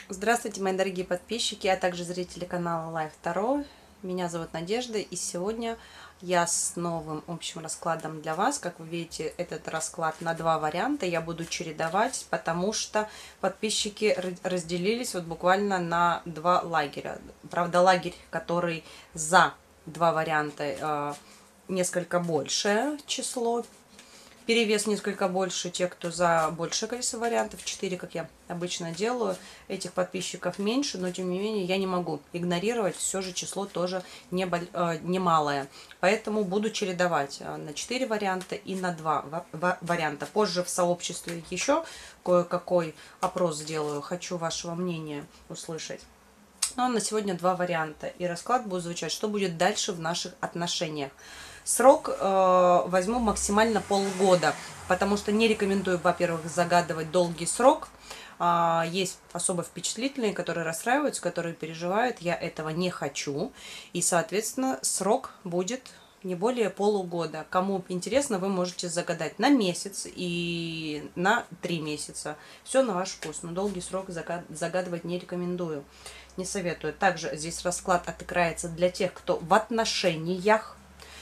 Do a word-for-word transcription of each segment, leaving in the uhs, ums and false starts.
Здравствуйте, мои дорогие подписчики, а также зрители канала Life Таро. Меня зовут Надежда, и сегодня я с новым общим раскладом для вас. Как вы видите, этот расклад на два варианта я буду чередовать, потому что подписчики разделились вот буквально на два лагеря. Правда, лагерь, который за два варианта, несколько большее число. Перевес несколько больше, те, кто за большее количество вариантов, четыре, как я обычно делаю, этих подписчиков меньше, но тем не менее я не могу игнорировать, все же число тоже немалое. Поэтому буду чередовать на четыре варианта и на два варианта. Позже в сообществе еще кое-какой опрос сделаю, хочу вашего мнения услышать. Но на сегодня два варианта, и расклад будет звучать, что будет дальше в наших отношениях. Срок э, возьму максимально полгода, потому что не рекомендую, во-первых, загадывать долгий срок. Э, есть особо впечатлительные, которые расстраиваются, которые переживают. Я этого не хочу. И, соответственно, срок будет не более полугода. Кому интересно, вы можете загадать на месяц и на три месяца. Все на ваш вкус. Но долгий срок загадывать не рекомендую, не советую. Также здесь расклад отыграется для тех, кто в отношениях,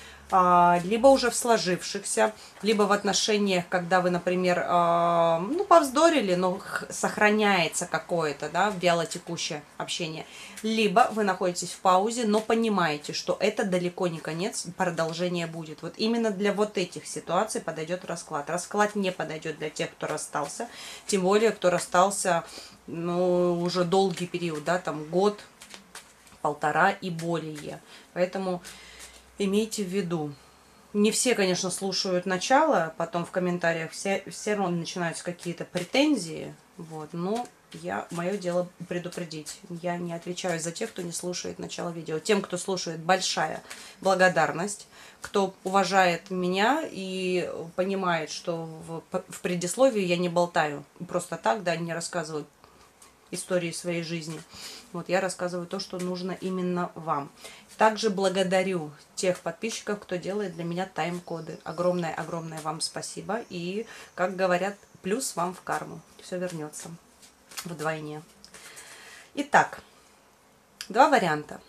либо уже в сложившихся, либо в отношениях, когда вы, например, ну, повздорили, но сохраняется какое-то, да, вялотекущее общение. Либо вы находитесь в паузе, но понимаете, что это далеко не конец, продолжение будет. Вот именно для вот этих ситуаций подойдет расклад. Расклад не подойдет для тех, кто расстался, тем более, кто расстался, ну, уже долгий период, да, там год, полтора и более. Поэтому имейте в виду, не все, конечно, слушают начало, потом в комментариях все, все равно начинаются какие-то претензии, вот, но я, мое дело предупредить. Я не отвечаю за тех, кто не слушает начало видео. Тем, кто слушает, большая благодарность. Кто уважает меня и понимает, что в, в предисловии я не болтаю просто так, да, не рассказываю истории своей жизни. Вот я рассказываю то, что нужно именно вам. Также благодарю тех подписчиков, кто делает для меня тайм-коды. Огромное-огромное вам спасибо. И, как говорят, плюс вам в карму. Все вернется вдвойне. Итак, два варианта.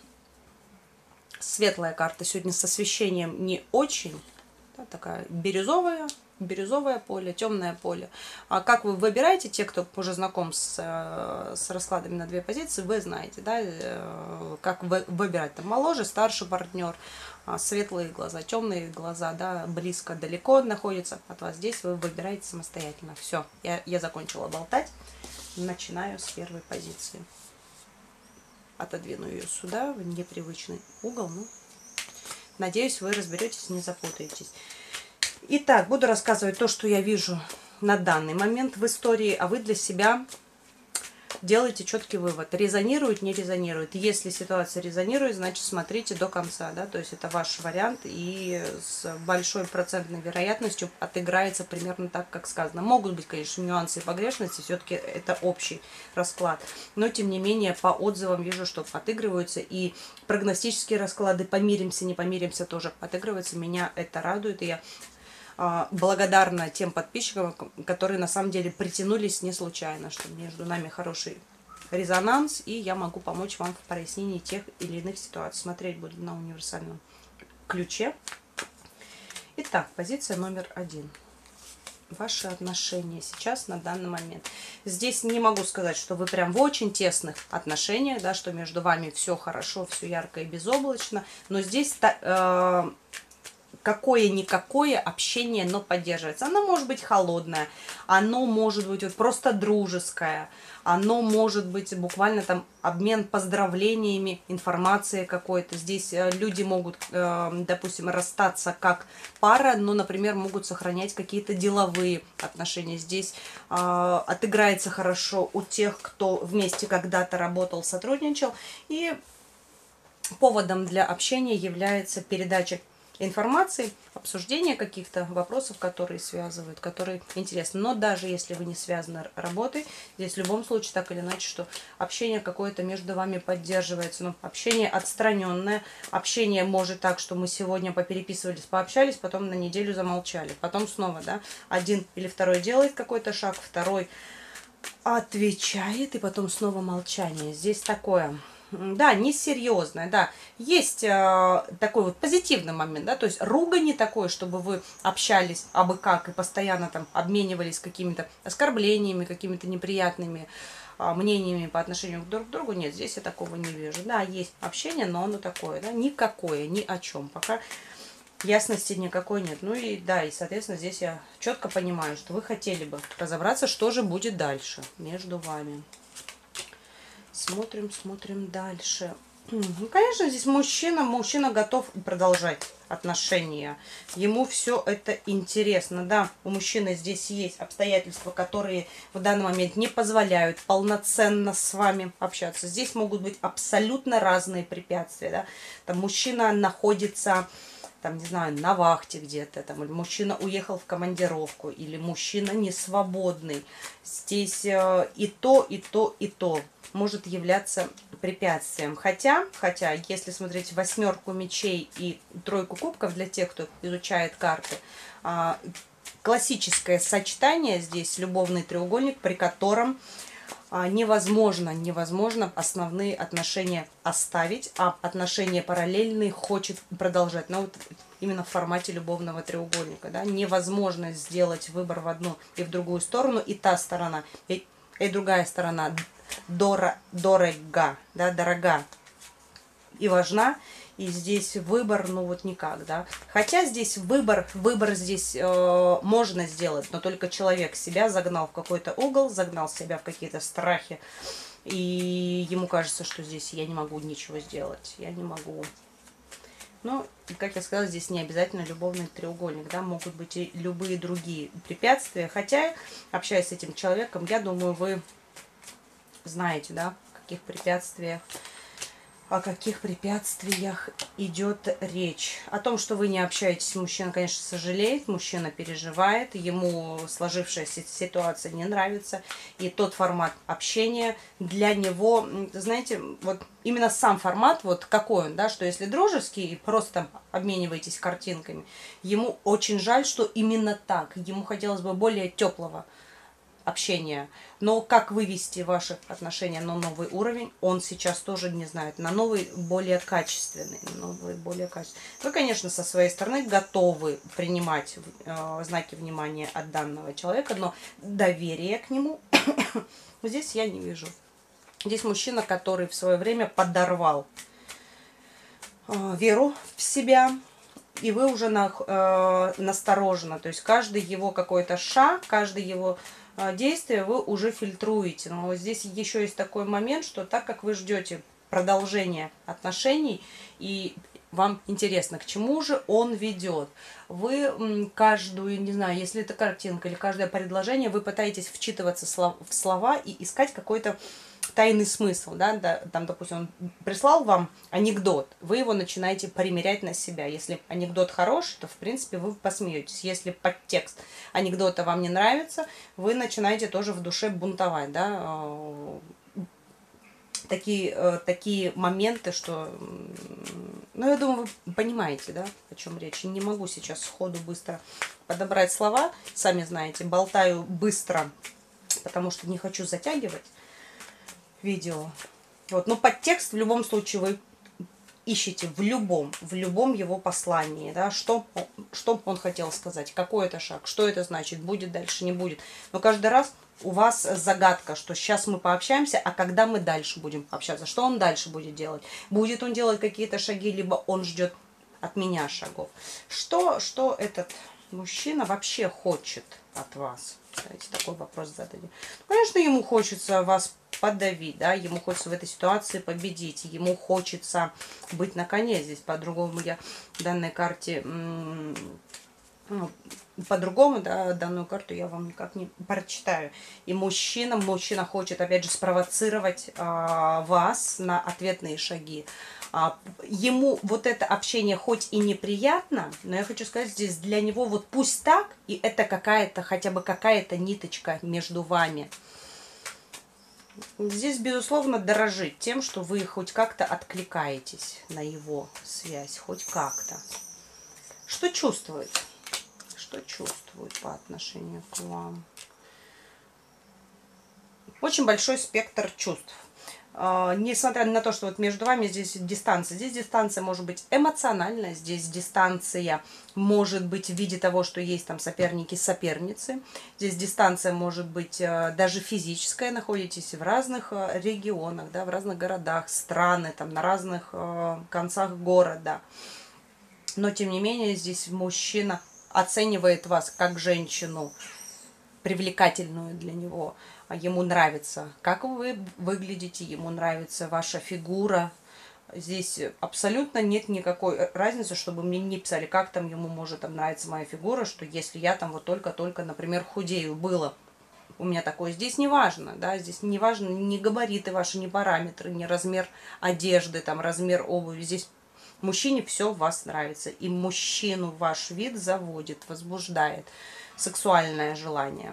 Светлая карта сегодня с освещением не очень. Да, такая бирюзовая. Бирюзовое поле, темное поле. А как вы выбираете, те, кто уже знаком с, с раскладами на две позиции, вы знаете, да, как вы выбирать. Там моложе, старший партнер, светлые глаза, темные глаза, да, близко, далеко находится от вас. Здесь вы выбираете самостоятельно. Все, я, я закончила болтать. Начинаю с первой позиции. Отодвину ее сюда, в непривычный угол. Ну, надеюсь, вы разберетесь, не запутаетесь. Итак, буду рассказывать то, что я вижу на данный момент в истории, а вы для себя делайте четкий вывод. Резонирует, не резонирует. Если ситуация резонирует, значит смотрите до конца, да, то есть это ваш вариант, и с большой процентной вероятностью отыграется примерно так, как сказано. Могут быть, конечно, нюансы и погрешности, все-таки это общий расклад, но тем не менее по отзывам вижу, что отыгрываются, и прогностические расклады, помиримся, не помиримся, тоже отыгрываются. Меня это радует, и я благодарна тем подписчикам, которые на самом деле притянулись не случайно, что между нами хороший резонанс, и я могу помочь вам в прояснении тех или иных ситуаций. Смотреть буду на универсальном ключе. Итак, позиция номер один. Ваши отношения сейчас на данный момент. Здесь не могу сказать, что вы прям в очень тесных отношениях, да, что между вами все хорошо, все ярко и безоблачно, но здесь э, какое-никакое общение, но поддерживается. Оно может быть холодное, оно может быть вот просто дружеское, оно может быть буквально там обмен поздравлениями, информацией какой-то. Здесь люди могут, допустим, расстаться как пара, но, например, могут сохранять какие-то деловые отношения. Здесь отыграется хорошо у тех, кто вместе когда-то работал, сотрудничал. И поводом для общения является передача информации, обсуждение каких-то вопросов, которые связывают, которые интересны. Но даже если вы не связаны работой, здесь в любом случае так или иначе, что общение какое-то между вами поддерживается. Но общение отстраненное, общение может так, что мы сегодня попереписывались, пообщались, потом на неделю замолчали. Потом снова, да, один или второй делает какой-то шаг, второй отвечает, и потом снова молчание. Здесь такое, да, несерьезное, да. Есть э, такой вот позитивный момент, да, то есть ругань такое, чтобы вы общались абы как и постоянно там обменивались какими-то оскорблениями, какими-то неприятными э, мнениями по отношению друг к другу. Нет, здесь я такого не вижу. Да, есть общение, но оно такое, да, никакое, ни о чем. Пока ясности никакой нет. Ну и да, и соответственно здесь я четко понимаю, что вы хотели бы разобраться, что же будет дальше между вами. Смотрим, смотрим дальше. Ну, конечно, здесь мужчина, мужчина готов продолжать отношения. Ему все это интересно. Да, у мужчины здесь есть обстоятельства, которые в данный момент не позволяют полноценно с вами общаться. Здесь могут быть абсолютно разные препятствия. Да? Там мужчина находится, там, не знаю, на вахте где-то, там, или мужчина уехал в командировку, или мужчина не свободный. Здесь э, и то, и то, и то может являться препятствием. Хотя, хотя, если смотреть восьмерку мечей и тройку кубков для тех, кто изучает карты, э, классическое сочетание здесь, любовный треугольник, при котором невозможно, невозможно основные отношения оставить, а отношения параллельные хочет продолжать. Но вот именно в формате любовного треугольника, да, невозможно сделать выбор в одну и в другую сторону, и та сторона, и, и другая сторона дор, дорога, да, дорога и важна. И здесь выбор, ну вот никак, да. Хотя здесь выбор, выбор здесь э, можно сделать, но только человек себя загнал в какой-то угол, загнал себя в какие-то страхи. И ему кажется, что здесь я не могу ничего сделать, я не могу. Ну, как я сказала, здесь не обязательно любовный треугольник, да, могут быть и любые другие препятствия. Хотя, общаясь с этим человеком, я думаю, вы знаете, да, о каких препятствиях, о каких препятствиях идет речь. О том, что вы не общаетесь, мужчина, конечно, сожалеет, мужчина переживает, ему сложившаяся ситуация не нравится, и тот формат общения для него, знаете, вот именно сам формат, вот какой он, да, что если дружеский, просто там обмениваетесь картинками, ему очень жаль, что именно так, ему хотелось бы более теплого общения. Но как вывести ваши отношения на новый уровень, он сейчас тоже не знает. На новый, более качественный. Новый, более качественный. Вы, конечно, со своей стороны готовы принимать э, знаки внимания от данного человека, но доверия к нему здесь я не вижу. Здесь мужчина, который в свое время подорвал э, веру в себя, и вы уже на, э, настороженно. То есть каждый его какой-то шаг, каждый его действия вы уже фильтруете. Но вот здесь еще есть такой момент, что так как вы ждете продолжения отношений, и вам интересно, к чему же он ведет, вы каждую, не знаю, если это картинка или каждое предложение, вы пытаетесь вчитываться в слова и искать какой-то тайный смысл, да, да, там, допустим, он прислал вам анекдот, вы его начинаете примерять на себя. Если анекдот хороший, то, в принципе, вы посмеетесь. Если подтекст анекдота вам не нравится, вы начинаете тоже в душе бунтовать, да, такие, такие моменты, что, ну, я думаю, вы понимаете, да, о чем речь. Не могу сейчас сходу быстро подобрать слова, сами знаете, болтаю быстро, потому что не хочу затягивать видео. Вот. Но подтекст в любом случае вы ищете в любом, в любом его послании, да, что, что он хотел сказать, какой это шаг, что это значит, будет дальше, не будет. Но каждый раз у вас загадка, что сейчас мы пообщаемся, а когда мы дальше будем общаться, что он дальше будет делать. Будет он делать какие-то шаги, либо он ждет от меня шагов. Что, что этот мужчина вообще хочет от вас? Давайте такой вопрос зададим. Конечно, ему хочется вас подавить, да, ему хочется в этой ситуации победить, ему хочется быть на коне. Здесь по-другому я в данной карте, ну, по-другому, да, данную карту я вам никак не прочитаю. И мужчина, мужчина хочет, опять же, спровоцировать а, вас на ответные шаги. А, ему вот это общение хоть и неприятно, но я хочу сказать, здесь для него вот пусть так, и это какая-то, хотя бы какая-то ниточка между вами. Здесь, безусловно, дорожит тем, что вы хоть как-то откликаетесь на его связь, хоть как-то. Что чувствует? Что чувствует по отношению к вам? Очень большой спектр чувств. Несмотря на то, что вот между вами здесь дистанция, здесь дистанция может быть эмоциональная, здесь дистанция может быть в виде того, что есть там соперники, соперницы, здесь дистанция может быть даже физическая, находитесь в разных регионах, да, в разных городах, страны, там, на разных концах города, но тем не менее здесь мужчина оценивает вас как женщину, привлекательную для него. Ему нравится, как вы выглядите, ему нравится ваша фигура. Здесь абсолютно нет никакой разницы, чтобы мне не писали, как там ему может там нравиться моя фигура, что если я там вот только-только, например, худею, было у меня такое. Здесь не важно, да, здесь не важно ни габариты ваши, ни параметры, ни размер одежды, там, размер обуви. Здесь мужчине все в вас нравится, и мужчину ваш вид заводит, возбуждает сексуальное желание.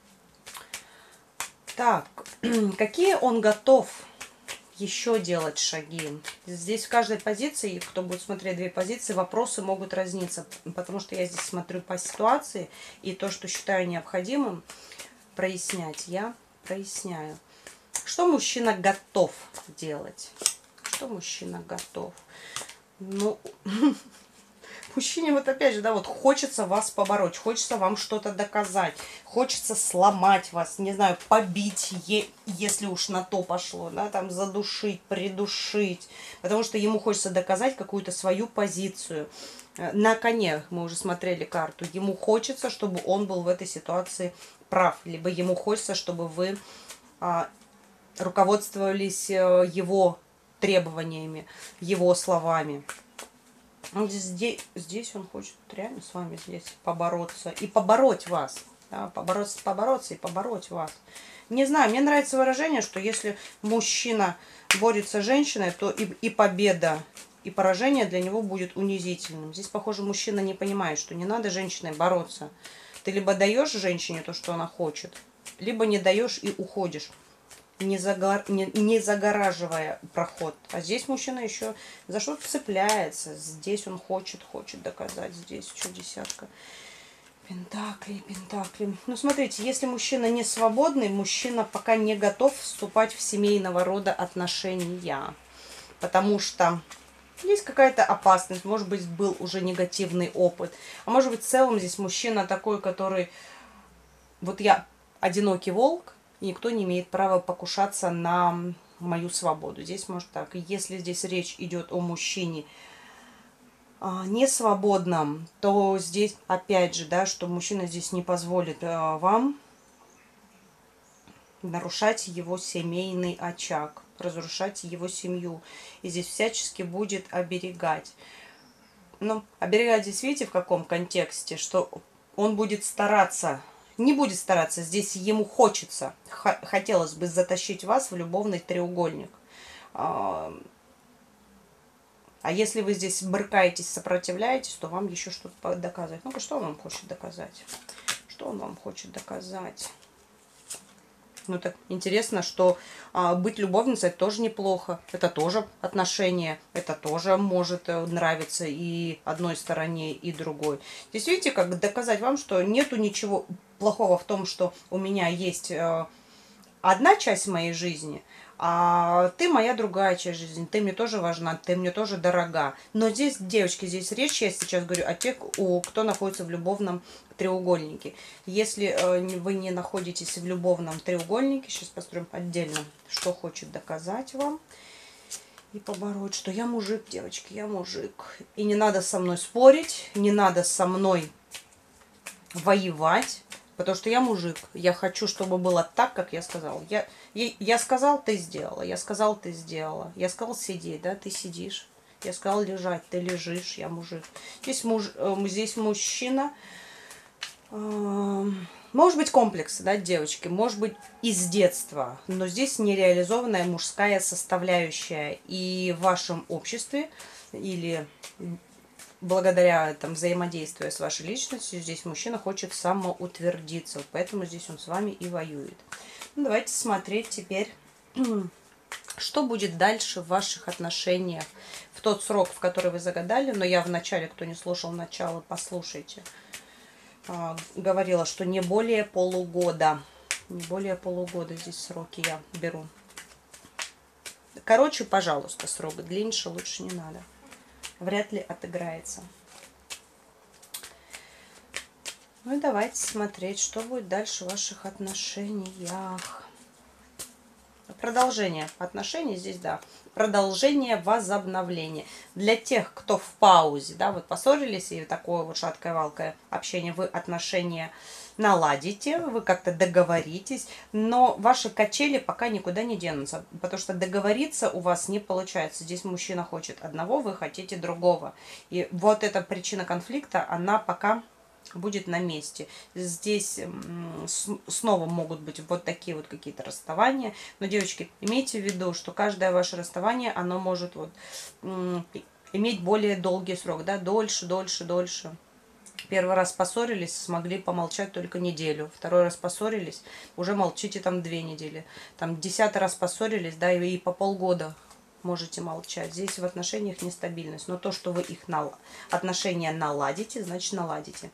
Так, какие он готов еще делать шаги? Здесь в каждой позиции, кто будет смотреть две позиции, вопросы могут разниться, потому что я здесь смотрю по ситуации, и то, что считаю необходимым прояснять, я проясняю. Что мужчина готов делать? Что мужчина готов? Ну... Мужчине вот опять же, да, вот хочется вас побороть, хочется вам что-то доказать, хочется сломать вас, не знаю, побить, е если уж на то пошло, да, там задушить, придушить, потому что ему хочется доказать какую-то свою позицию. На коне мы уже смотрели карту, ему хочется, чтобы он был в этой ситуации прав, либо ему хочется, чтобы вы а, руководствовались его требованиями, его словами. Здесь, здесь он хочет реально с вами здесь побороться и побороть вас. Да, побороться, побороться и побороть вас. Не знаю, мне нравится выражение, что если мужчина борется с женщиной, то и, и победа, и поражение для него будет унизительным. Здесь, похоже, мужчина не понимает, что не надо с женщиной бороться. Ты либо даешь женщине то, что она хочет, либо не даешь и уходишь. Не, загор... не, не загораживая проход. А здесь мужчина еще за что-то цепляется. Здесь он хочет, хочет доказать. Здесь что, десятка пентаклей, пентаклей. Ну, смотрите, если мужчина не свободный, мужчина пока не готов вступать в семейного рода отношения. Потому что есть какая-то опасность. Может быть, был уже негативный опыт. А может быть, в целом здесь мужчина такой, который... Вот я одинокий волк, и никто не имеет права покушаться на мою свободу. Здесь может так. Если здесь речь идет о мужчине а, не свободном, то здесь опять же, да, что мужчина здесь не позволит а, вам нарушать его семейный очаг, разрушать его семью. И здесь всячески будет оберегать. Но оберегать здесь, видите, в каком контексте, что он будет стараться... Не будет стараться, здесь ему хочется, хотелось бы затащить вас в любовный треугольник. А если вы здесь брыкаетесь, сопротивляетесь, то вам еще что-то доказывать. Ну-ка, что он вам хочет доказать? Что он вам хочет доказать? Ну, так интересно, что а, быть любовницей тоже неплохо. Это тоже отношения. Это тоже может нравиться и одной стороне, и другой. Здесь видите, как доказать вам, что нету ничего плохого в том, что у меня есть э, одна часть моей жизни, а ты моя другая часть жизни. Ты мне тоже важна, ты мне тоже дорога. Но здесь, девочки, здесь речь, я сейчас говорю о тех, у, кто находится в любовном треугольнике. Если э, вы не находитесь в любовном треугольнике, сейчас построим отдельно, что хочет доказать вам и побороть, что я мужик, девочки, я мужик. И не надо со мной спорить, не надо со мной воевать, потому что я мужик. Я хочу, чтобы было так, как я сказал. Я, я, я сказал, ты сделала. Я сказал, ты сделала. Я сказал сидеть, да, ты сидишь. Я сказал лежать, ты лежишь, я мужик. Здесь, муж, э, здесь мужчина... Может быть, комплексы, да, девочки, может быть, из детства, но здесь нереализованная мужская составляющая. И в вашем обществе или благодаря там, взаимодействию с вашей личностью, здесь мужчина хочет самоутвердиться, поэтому здесь он с вами и воюет. Ну, давайте смотреть теперь, что будет дальше в ваших отношениях в тот срок, в который вы загадали. Но я в начале, кто не слушал начало, послушайте. Говорила, что не более полугода. Не более полугода здесь сроки я беру. Короче, пожалуйста, срок. Длиннее лучше не надо. Вряд ли отыграется. Ну и давайте смотреть, что будет дальше в ваших отношениях. Продолжение отношений здесь, да. Продолжение, возобновление. Для тех, кто в паузе, да, вот поссорились, и такое вот шаткое-валкое общение, вы отношения наладите, вы как-то договоритесь, но ваши качели пока никуда не денутся, потому что договориться у вас не получается. Здесь мужчина хочет одного, вы хотите другого. И вот эта причина конфликта, она пока будет на месте. Здесь снова могут быть вот такие вот какие-то расставания. Но, девочки, имейте в виду, что каждое ваше расставание, оно может вот иметь более долгий срок, да, дольше, дольше, дольше. Первый раз поссорились, смогли помолчать только неделю. Второй раз поссорились, уже молчите там две недели. Там десятый раз поссорились, да, и по полгода можете молчать. Здесь в отношениях нестабильность. Но то, что вы их нал... отношения наладите, значит наладите.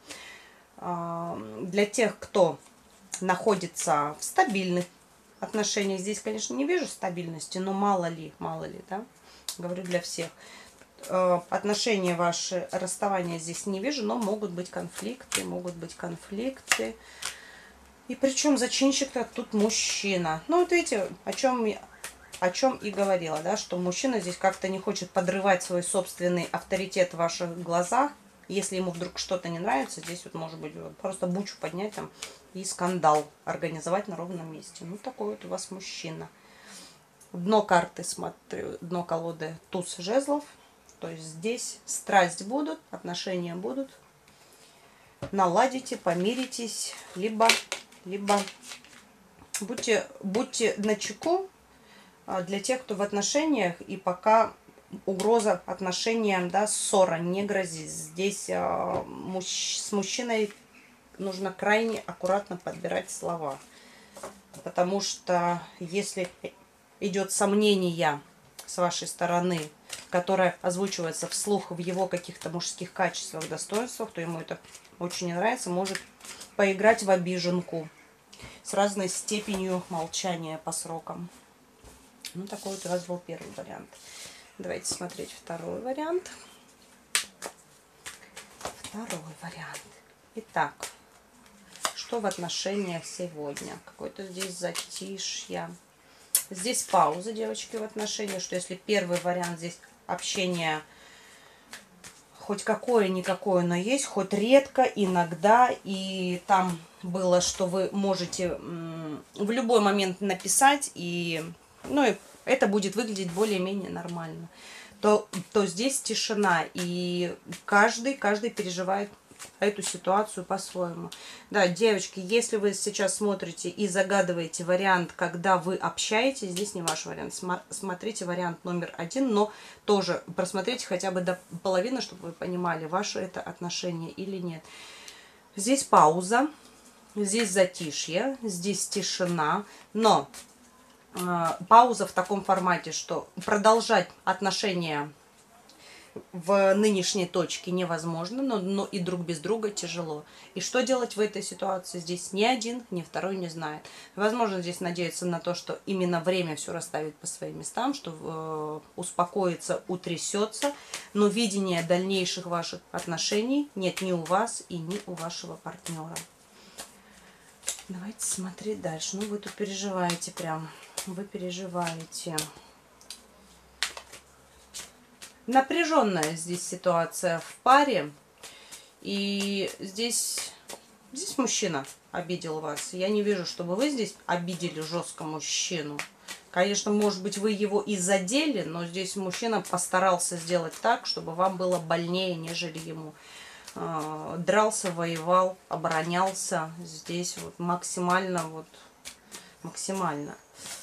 Для тех, кто находится в стабильных отношениях, здесь, конечно, не вижу стабильности, но мало ли, мало ли, да, говорю для всех. Отношения ваши, расставания здесь не вижу, но могут быть конфликты, могут быть конфликты. И причем зачинщик-то тут мужчина. Ну, вот видите, о чем я... О чем и говорила, да, что мужчина здесь как-то не хочет подрывать свой собственный авторитет в ваших глазах. Если ему вдруг что-то не нравится, здесь вот может быть просто бучу поднять там и скандал организовать на ровном месте. Ну, такой вот у вас мужчина. Дно карты, смотрю, дно колоды туз жезлов. То есть здесь страсть будут, отношения будут. Наладите, помиритесь, либо, либо будьте, будьте начеку. Для тех, кто в отношениях, и пока угроза отношениям, да, ссора не грозит. Здесь э, мужч... с мужчиной нужно крайне аккуратно подбирать слова. Потому что если идет сомнение с вашей стороны, которое озвучивается вслух в его каких-то мужских качествах, достоинствах, то ему это очень не нравится, может поиграть в обиженку с разной степенью молчания по срокам. Ну, такой вот у вас был первый вариант. Давайте смотреть второй вариант. Второй вариант. Итак, что в отношениях сегодня? Какой-то здесь затишье. Здесь пауза, девочки, в отношениях. Что если первый вариант здесь общение хоть какое-никакое, но есть, хоть редко, иногда. И там было, что вы можете в любой момент написать и... ну и это будет выглядеть более-менее нормально, то, то здесь тишина, и каждый, каждый переживает эту ситуацию по-своему. Да, девочки, если вы сейчас смотрите и загадываете вариант, когда вы общаетесь, здесь не ваш вариант. Смотрите вариант номер один, но тоже просмотрите хотя бы до половины, чтобы вы понимали, ваше это отношение или нет. Здесь пауза, здесь затишье, здесь тишина, но... пауза в таком формате, что продолжать отношения в нынешней точке невозможно, но, но и друг без друга тяжело. И что делать в этой ситуации? Здесь ни один, ни второй не знает. Возможно, здесь надеяться на то, что именно время все расставит по своим местам, что э, успокоится, утрясется, но видения дальнейших ваших отношений нет ни у вас и ни у вашего партнера. Давайте смотреть дальше. Ну, вы тут переживаете прям. Вы переживаете. Напряженная здесь ситуация в паре. И здесь, здесь мужчина обидел вас. Я не вижу, чтобы вы здесь обидели жестко мужчину. Конечно, может быть, вы его и задели, но здесь мужчина постарался сделать так, чтобы вам было больнее, нежели ему. Дрался, воевал, оборонялся. Здесь вот максимально, вот максимально.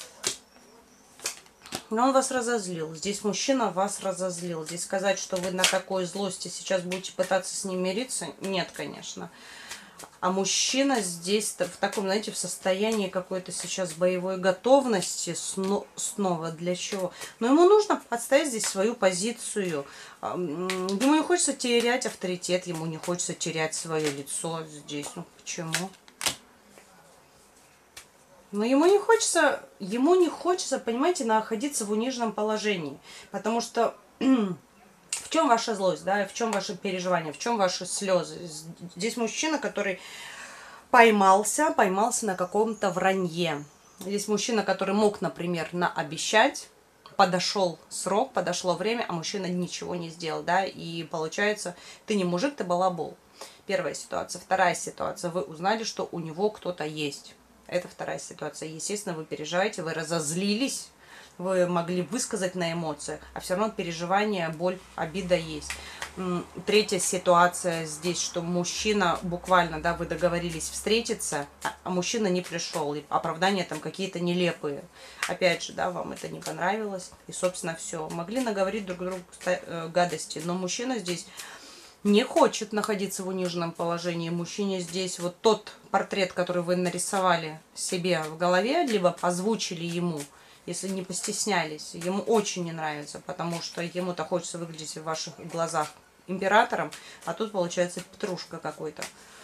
Но он вас разозлил. Здесь мужчина вас разозлил. Здесь сказать, что вы на такой злости сейчас будете пытаться с ним мириться, нет, конечно. А мужчина здесь в таком, знаете, в состоянии какой-то сейчас боевой готовности снова. Для чего? Но ему нужно отстоять здесь свою позицию. Ему не хочется терять авторитет, ему не хочется терять свое лицо здесь. Ну, почему? Но ему не хочется, ему не хочется, понимаете, находиться в униженном положении. Потому что в чем ваша злость, да, в чем ваши переживания, в чем ваши слезы? Здесь мужчина, который поймался, поймался на каком-то вранье. Здесь мужчина, который мог, например, наобещать, подошел срок, подошло время, а мужчина ничего не сделал, да, и получается, ты не мужик, ты балабол. Первая ситуация. Вторая ситуация. Вы узнали, что у него кто-то есть. Это вторая ситуация. Естественно, вы переживаете, вы разозлились, вы могли высказать на эмоциях, а все равно переживание, боль, обида есть. Третья ситуация здесь, что мужчина буквально, да, вы договорились встретиться, а мужчина не пришел, и оправдания там какие-то нелепые. Опять же, да, вам это не понравилось, и, собственно, все. Могли наговорить друг другу гадости, но мужчина здесь не хочет находиться в униженном положении. Мужчине здесь вот тот портрет, который вы нарисовали себе в голове, либо озвучили ему, если не постеснялись, ему очень не нравится, потому что ему-то хочется выглядеть в ваших глазах императором, а тут получается петрушка какой-то.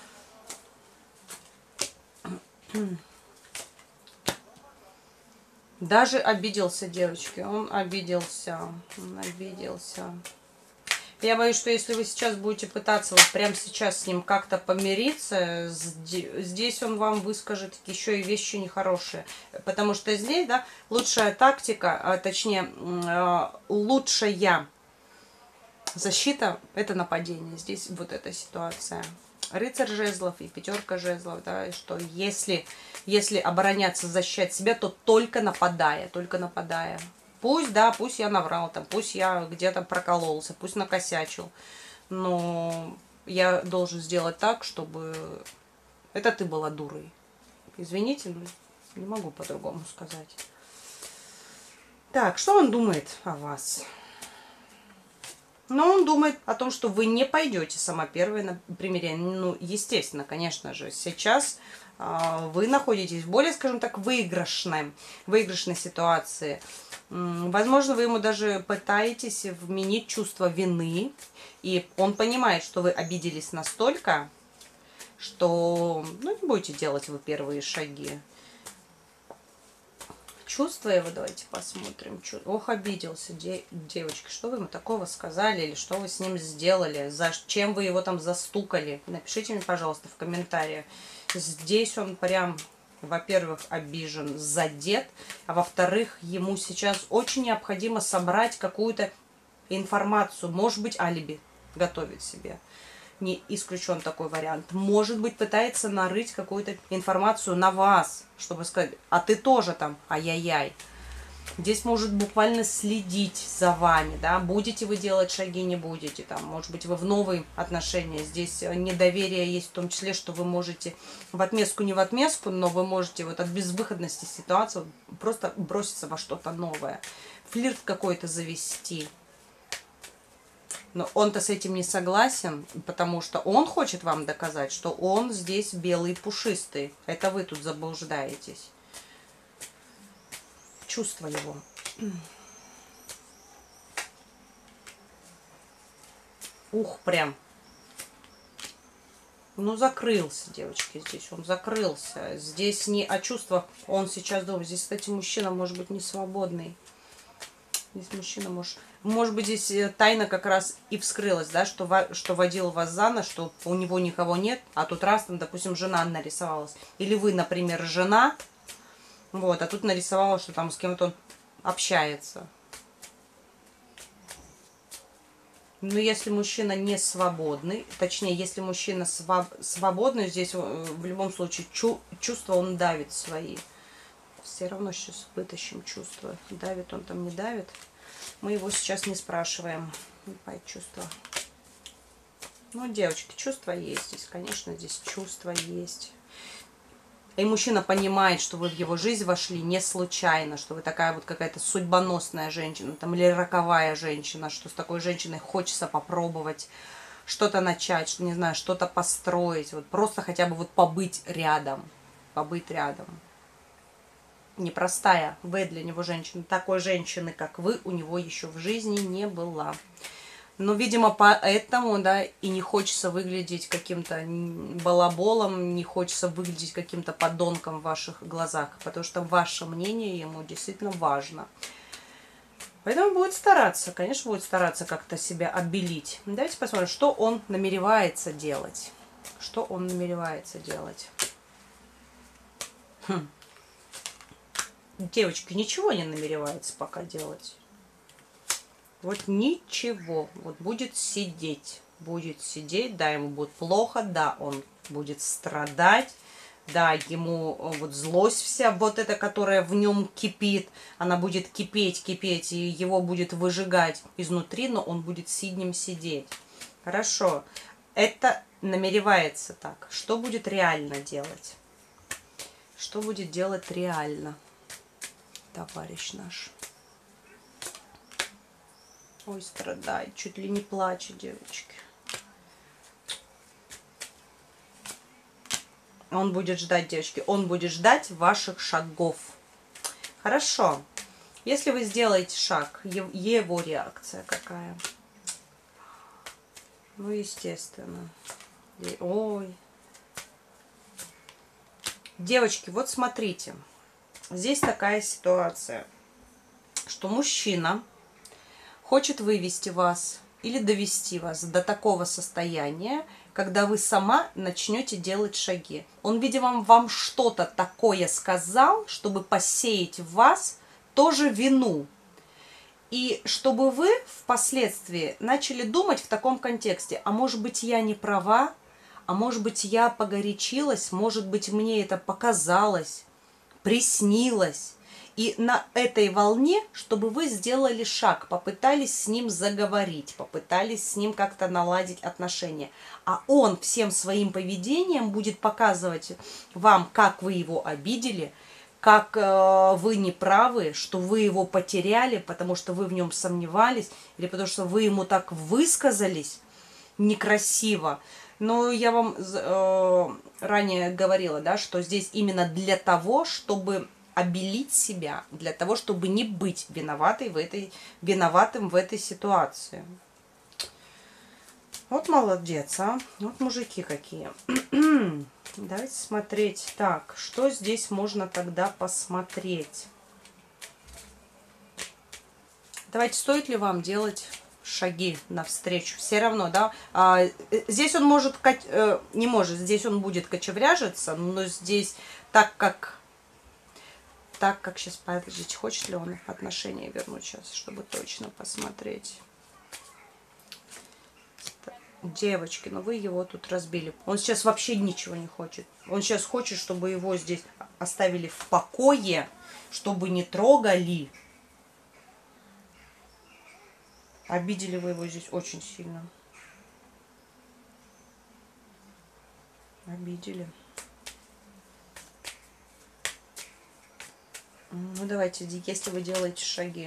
Даже обиделся, девочки, он обиделся, он обиделся. Я боюсь, что если вы сейчас будете пытаться вот прямо сейчас с ним как-то помириться, здесь он вам выскажет еще и вещи нехорошие. Потому что здесь, да, лучшая тактика, а точнее, лучшая защита – это нападение. Здесь вот эта ситуация. Рыцарь жезлов и пятерка жезлов, да, что если, если обороняться, защищать себя, то только нападая, только нападая. Пусть, да, пусть я наврал, там, пусть я где-то прокололся, пусть накосячил, но я должен сделать так, чтобы это ты была дурой. Извините, но не могу по-другому сказать. Так, что он думает о вас? Но он думает о том, что вы не пойдете сама первая на примирение. Ну, естественно, конечно же, сейчас э, вы находитесь в более, скажем так, выигрышной, выигрышной ситуации. Возможно, вы ему даже пытаетесь вменить чувство вины, и он понимает, что вы обиделись настолько, что, ну, не будете делать вы первые шаги. Чувства его давайте посмотрим. Ох, обиделся, девочки, что вы ему такого сказали, или что вы с ним сделали, зачем вы его там застукали? Напишите мне, пожалуйста, в комментариях. Здесь он прям... Во-первых, обижен, задет, а во-вторых, ему сейчас очень необходимо собрать какую-то информацию, может быть, алиби готовит себе. Не исключен такой вариант. Может быть, пытается нарыть какую-то информацию на вас, чтобы сказать, а ты тоже там, ай-яй-яй. Здесь может буквально следить за вами, да, будете вы делать шаги, не будете, там, может быть, вы в новые отношения, здесь недоверие есть в том числе, что вы можете в отместку, не в отместку, но вы можете вот от безвыходности ситуации просто броситься во что-то новое, флирт какой-то завести. Но он-то с этим не согласен, потому что он хочет вам доказать, что он здесь белый и пушистый, это вы тут заблуждаетесь. Чувство его. Ух, прям. Ну, закрылся, девочки, здесь. Он закрылся. Здесь не о чувствах. Он сейчас думает. Здесь, кстати, мужчина может быть не свободный. Здесь мужчина может... Может быть, здесь тайна как раз и вскрылась, да, что, во... что водил вас за нос, что у него никого нет, а тут раз, там, допустим, жена нарисовалась. Или вы, например, жена... Вот, а тут нарисовала, что там с кем-то он общается. Но если мужчина не свободный, точнее, если мужчина своб, свободный, здесь в любом случае чу, чувства он давит свои. Все равно сейчас вытащим чувства. Давит он там, не давит. Мы его сейчас не спрашиваем. По чувства. Ну, девочки, чувства есть здесь, конечно, здесь чувства есть. И мужчина понимает, что вы в его жизнь вошли не случайно, что вы такая вот какая-то судьбоносная женщина, там, или роковая женщина, что с такой женщиной хочется попробовать что-то начать, что, не знаю, что-то построить, вот просто хотя бы вот побыть рядом, побыть рядом. Непростая вы для него женщина, такой женщины, как вы, у него еще в жизни не было. Но, видимо, поэтому, да, и не хочется выглядеть каким-то балаболом, не хочется выглядеть каким-то подонком в ваших глазах, потому что ваше мнение ему действительно важно. Поэтому будет стараться, конечно, будет стараться как-то себя обелить. Давайте посмотрим, что он намеревается делать. Что он намеревается делать. Хм. Девочки, ничего не намеревается пока делать. Вот ничего. Вот будет сидеть. Будет сидеть, да, ему будет плохо, да, он будет страдать, да, ему вот злость вся, вот эта, которая в нем кипит, она будет кипеть, кипеть, и его будет выжигать изнутри, но он будет сиднем сидеть. Хорошо. Это намеревается так. Что будет реально делать? Что будет делать реально, товарищ наш? Ой, страдает, чуть ли не плачет, девочки. Он будет ждать, девочки, он будет ждать ваших шагов. Хорошо. Если вы сделаете шаг, его реакция какая? Ну, естественно. Ой. Девочки, вот смотрите. Здесь такая ситуация, что мужчина хочет вывести вас или довести вас до такого состояния, когда вы сама начнете делать шаги. Он, видимо, вам что-то такое сказал, чтобы посеять в вас тоже вину. И чтобы вы впоследствии начали думать в таком контексте, а может быть, я не права, а может быть, я погорячилась, может быть, мне это показалось, приснилось. И на этой волне, чтобы вы сделали шаг, попытались с ним заговорить, попытались с ним как-то наладить отношения. А он всем своим поведением будет показывать вам, как вы его обидели, как э, вы не правы, что вы его потеряли, потому что вы в нем сомневались, или потому что вы ему так высказались некрасиво. Но я вам э, ранее говорила, да, что здесь именно для того, чтобы обелить себя, для того, чтобы не быть виноватой в этой, виноватым в этой ситуации. Вот молодец, а. Вот мужики какие. Давайте смотреть. Так, что здесь можно тогда посмотреть? Давайте, стоит ли вам делать шаги навстречу? Все равно, да. А, здесь он может, не может, здесь он будет кочевряжиться, но здесь так как... Так как сейчас, подождите, хочет ли он отношения вернуть сейчас, чтобы точно посмотреть. Девочки, ну вы его тут разбили. Он сейчас вообще ничего не хочет. Он сейчас хочет, чтобы его здесь оставили в покое, чтобы не трогали. Обидели вы его здесь очень сильно. Обидели. Ну, давайте, если вы делаете шаги.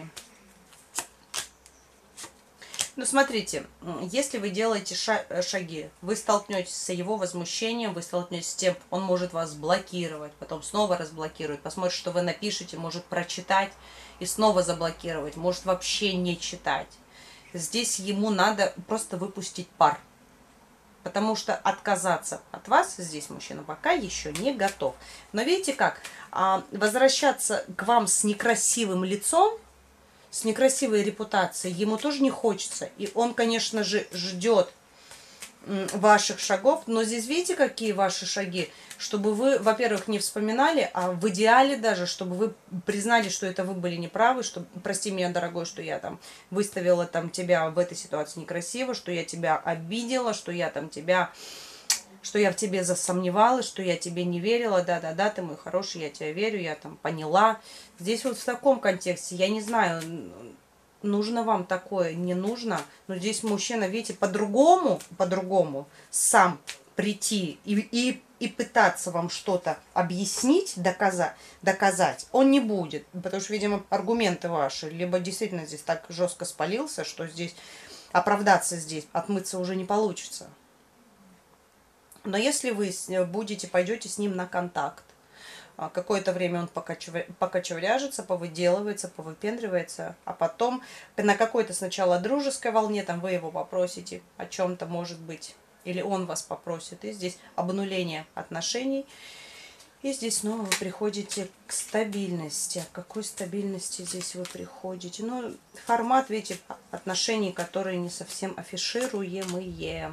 Ну, смотрите, если вы делаете шаги, вы столкнетесь с его возмущением, вы столкнетесь с тем, он может вас блокировать, потом снова разблокирует, посмотрит, что вы напишете, может прочитать и снова заблокировать, может вообще не читать. Здесь ему надо просто выпустить пар. Потому что отказаться от вас здесь мужчина пока еще не готов. Но видите как? Возвращаться к вам с некрасивым лицом, с некрасивой репутацией, ему тоже не хочется. И он, конечно же, ждет ваших шагов. Но здесь видите, какие ваши шаги? Чтобы вы, во-первых, не вспоминали, а в идеале даже, чтобы вы признали, что это вы были неправы, что, прости меня, дорогой, что я там выставила там тебя в этой ситуации некрасиво, что я тебя обидела, что я там тебя, что я в тебе засомневалась, что я тебе не верила, да-да-да, ты мой хороший, я тебя верю, я там поняла. Здесь вот в таком контексте, я не знаю, нужно вам такое, не нужно, но здесь мужчина, видите, по-другому, по-другому сам прийти и, и, и пытаться вам что-то объяснить, доказать, доказать, он не будет, потому что, видимо, аргументы ваши, либо действительно здесь так жестко спалился, что здесь оправдаться здесь, отмыться уже не получится. Но если вы будете, пойдете с ним на контакт, Какое-то время он покочевряжется, повыделывается, повыпендривается, а потом на какой-то сначала дружеской волне, там вы его попросите о чем-то, может быть, или он вас попросит, и здесь обнуление отношений, и здесь снова вы приходите к стабильности. К какой стабильности здесь вы приходите? Ну, формат, видите, отношений, которые не совсем афишируемые.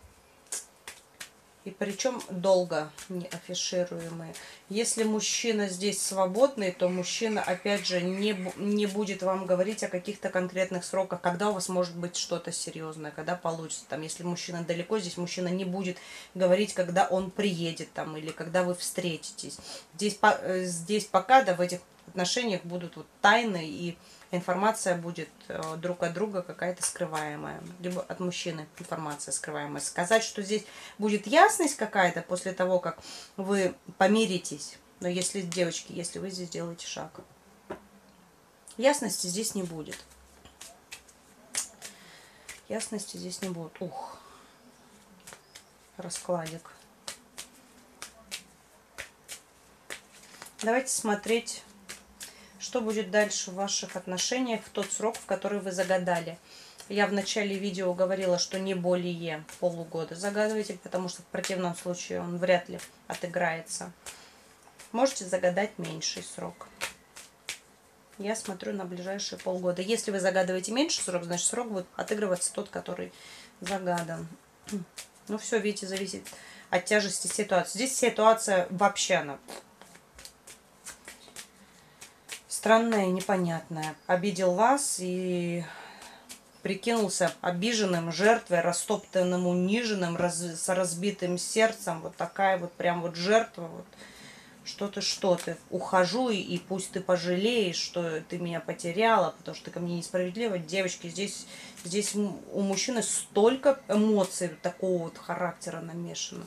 И причем долго не афишируемые. Если мужчина здесь свободный, то мужчина, опять же, не, не будет вам говорить о каких-то конкретных сроках, когда у вас может быть что-то серьезное, когда получится. Там, если мужчина далеко, здесь мужчина не будет говорить, когда он приедет там, или когда вы встретитесь. Здесь, по, здесь пока, да, в этих отношениях будут вот тайны, и информация будет э, друг от друга какая-то скрываемая. Либо от мужчины информация скрываемая. Сказать, что здесь будет ясность какая-то после того, как вы помиритесь. Но если, девочки, если вы здесь делаете шаг, ясности здесь не будет. Ясности здесь не будет. Ух, раскладик. Давайте смотреть, что будет дальше в ваших отношениях в тот срок, в который вы загадали. Я в начале видео говорила, что не более полугода загадывайте, потому что в противном случае он вряд ли отыграется. Можете загадать меньший срок. Я смотрю на ближайшие полгода. Если вы загадываете меньший срок, значит срок будет отыгрываться тот, который загадан. Ну все, видите, зависит от тяжести ситуации. Здесь ситуация вообще она странная, непонятная. Обидел вас и прикинулся обиженным, жертвой, растоптанным, униженным, раз, с разбитым сердцем. Вот такая вот прям вот жертва. Вот. Что ты, что ты. Ухожу, и, и пусть ты пожалеешь, что ты меня потеряла, потому что ты ко мне несправедлива. Девочки, здесь, здесь у мужчины столько эмоций такого вот характера намешано.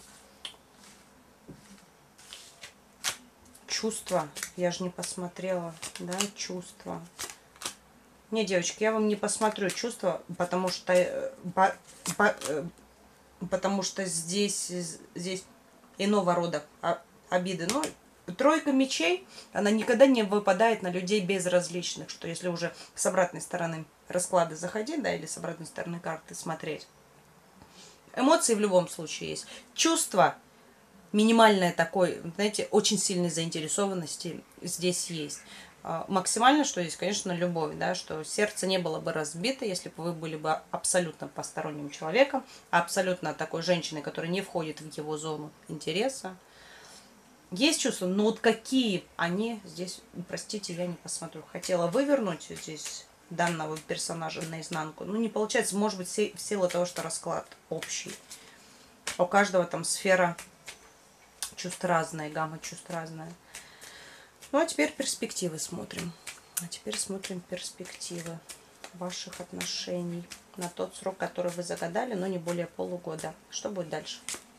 Чувства. Я же не посмотрела. Да, чувства. Не, девочки, я вам не посмотрю чувства, потому что, по, по, потому что здесь, здесь иного рода обиды. Ну, тройка мечей, она никогда не выпадает на людей безразличных, что если уже с обратной стороны расклада заходить, да, или с обратной стороны карты смотреть. Эмоции в любом случае есть. Чувства. Минимальная такой, знаете, очень сильной заинтересованности здесь есть. Максимально, что здесь, конечно, любовь, да, что сердце не было бы разбито, если бы вы были бы абсолютно посторонним человеком, абсолютно такой женщиной, которая не входит в его зону интереса. Есть чувства, но вот какие они здесь, простите, я не посмотрю. Хотела вывернуть здесь данного персонажа наизнанку, но не получается, может быть, в силу того, что расклад общий. У каждого там сфера чувств разная, гамма чувств разная. Ну, а теперь перспективы смотрим. А теперь смотрим перспективы ваших отношений на тот срок, который вы загадали, но не более полугода. Что будет дальше?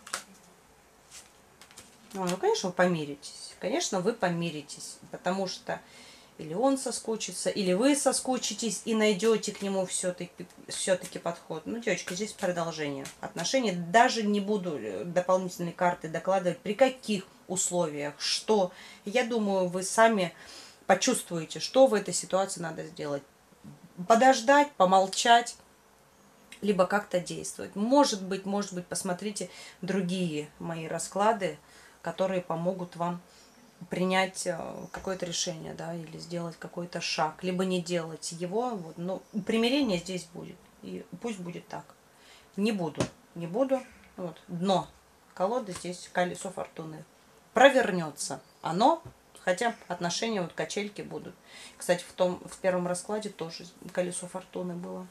Ну, ну, конечно, вы помиритесь. Конечно, вы помиритесь, потому что или он соскучится, или вы соскучитесь и найдете к нему все-таки все-таки подход. Ну, девочки, здесь продолжение отношений. Даже не буду дополнительные карты докладывать, при каких условиях, что. Я думаю, вы сами почувствуете, что в этой ситуации надо сделать. Подождать, помолчать, либо как-то действовать. Может быть, может быть, посмотрите другие мои расклады, которые помогут вам принять какое-то решение, да, или сделать какой-то шаг, либо не делать его. Вот, но примирение здесь будет. И пусть будет так. Не буду, не буду. Вот, дно колоды здесь колесо фортуны. Провернется оно, хотя отношения, вот качельки будут. Кстати, в том, в первом раскладе тоже колесо фортуны было.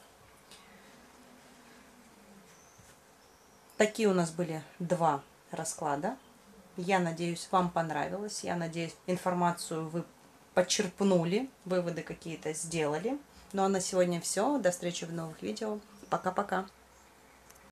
Такие у нас были два расклада. Я надеюсь, вам понравилось. Я надеюсь, информацию вы подчерпнули, выводы какие-то сделали. Ну а на сегодня все. До встречи в новых видео. Пока-пока.